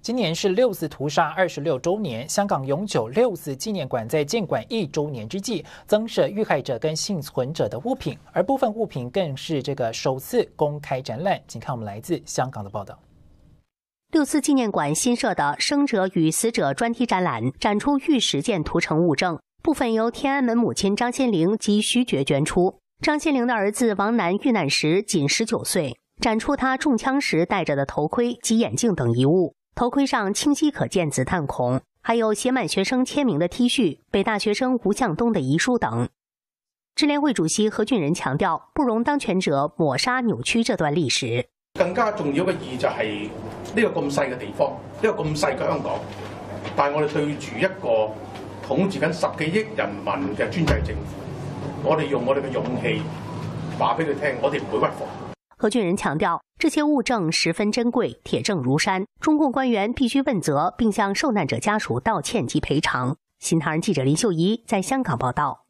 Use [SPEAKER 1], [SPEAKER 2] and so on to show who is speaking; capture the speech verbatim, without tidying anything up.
[SPEAKER 1] 今年是六四屠杀二十六周年，香港永久六四纪念馆在建馆一周年之际，增设遇害者跟幸存者的物品，而部分物品更是这个首次公开展览。请看我们来自香港的报道。
[SPEAKER 2] 六四纪念馆新设的生者与死者专题展览，展出逾十件屠城物证，部分由天安门母亲张先玲及徐觉捐出。张先玲的儿子王楠遇难时仅十九岁，展出他中枪时戴着的头盔及眼镜等遗物。头盔上清晰可见子弹孔，还有写满学生签名的 T 恤、北大学生吴向东的遗书等。支联会主席何俊仁強調，不容當權者抹殺扭曲這段歷史。
[SPEAKER 3] 更加重要嘅意義就係呢個咁細嘅地方，呢個咁細嘅香港，但係我哋對住一個統治緊十幾億人民嘅專制政府，我哋用我哋嘅勇氣話俾佢聽，我哋唔會屈服。
[SPEAKER 2] 何俊仁強調，這些物證十分珍貴，鐵證如山，中共官員必須問責，並向受難者家屬道歉及賠償。新唐人記者林秀儀在香港報道。